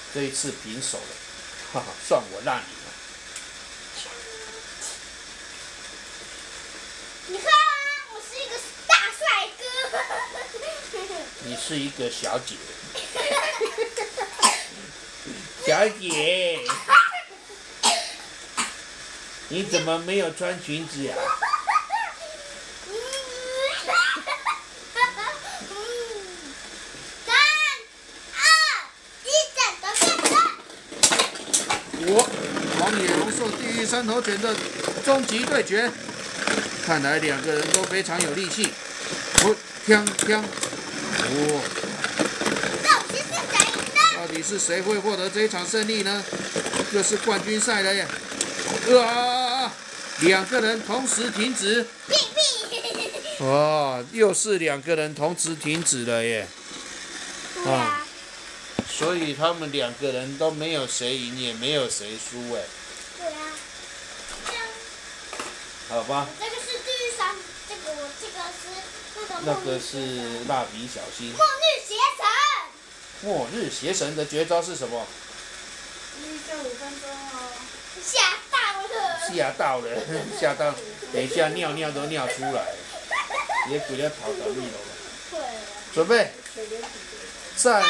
这一次平手了，哈哈，算我让你了。 你看啊，我是一个大帅哥。 你是一个小姐。小姐，你怎么没有穿裙子呀？荒野龙兽地狱三头犬的终极对决，看来两个人都非常有力气。锵锵，到底是谁会获得这一场胜利呢？这是冠军赛了耶！两个人同时停止。哇，又是两个人同时停止了耶！啊，所以他们两个人都没有谁赢，也没有谁输哎。 对啊。 好吧。 这个是地狱三，这个是那个是蜡笔小新。 末日邪神。 末日邪神的绝招是什么？ 预设5分钟哦。吓到了。 吓到了，吓到，等一下尿尿都尿出来，也不要跑到密楼了。 对。 准备。3、2、1，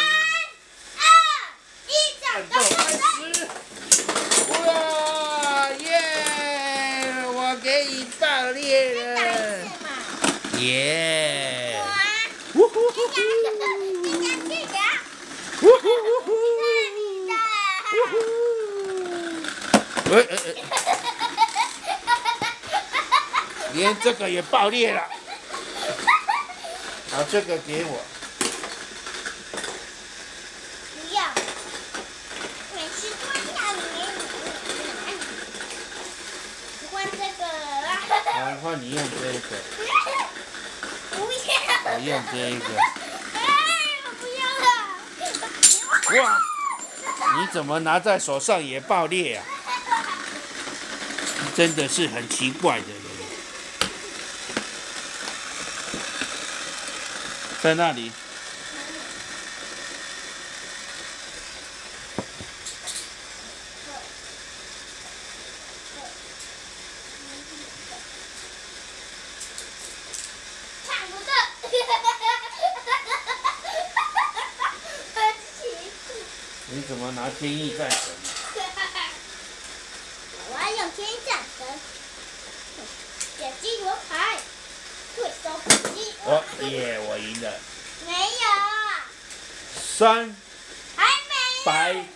战斗开始！哇耶！我给你爆裂了！耶！呜呼呼呼！呜呼呼呼！呜呼！连这个也爆裂了。好，这个给我。 不要。每次都要你。换这个了。 好，换你用这个。 不要。 我用这个。 我不要了。 哇！你怎么拿在手上也爆裂啊？真的是很奇怪的人。在那里。 抢不到。 你怎么拿天意战神？ 我要用天意战神。点击罗牌，退收攻击。 耶，我赢了。 没有。 3 还没。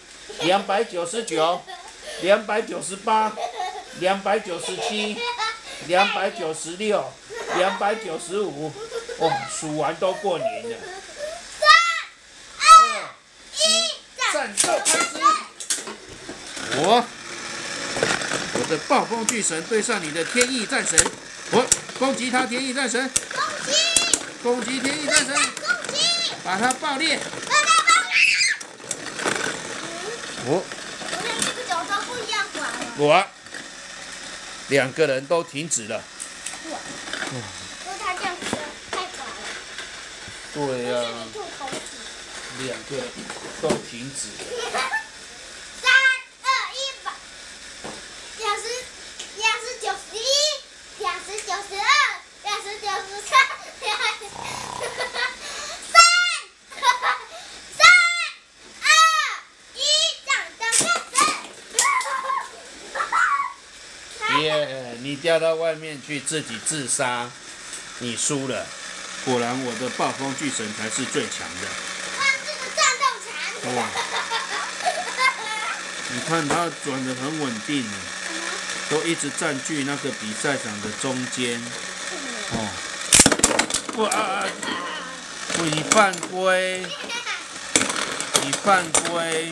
299、298、297、296、295，哇，数完都过年了。 3、2、1， 战斗开始！我的暴风巨神对上你的天意战神，我攻击他天意战神，攻击天意战神，把它爆裂。我连这个角都不一样管了。 我两个人都停止了。 因为他这样子太管了。 对呀、 是你吐口水。 两个人都停止了。 3、2、1吧。291、292、293、 耶！你掉到外面去自己自杀，你输了。果然我的暴风巨神才是最强的。 哇，这个战斗残。 哇！你看他转得很稳定，都一直占据那个比赛场的中间。哇！你犯规！你犯规！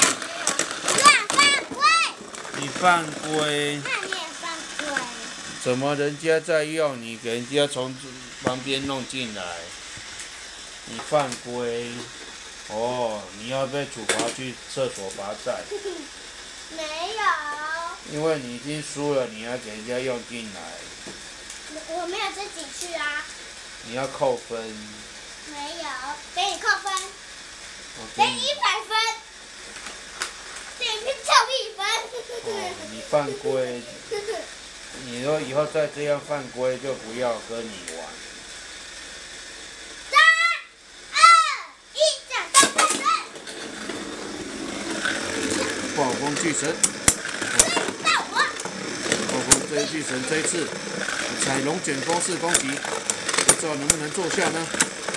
你犯规！ 那你也犯规。 怎么人家在用，你给人家从旁边弄进来？你犯规！哦，你要被处罚去厕所罚站。 没有。 因为你已经输了，你要给人家用进来。 我没有自己去啊。 你要扣分。 没有，给你扣分。给你100分。 哦，你犯规，你说以后再这样犯规，就不要跟你玩。 3、2、1，战斗开始！ 暴风巨神， 到我！ 暴风这一巨神这一次彩龙卷风式攻击，不知道能不能奏效呢？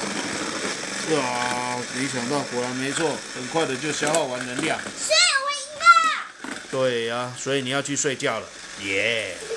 哇，没想到，果然没错，很快的就消耗完能量。 所以我赢了。 对呀、所以你要去睡觉了，耶、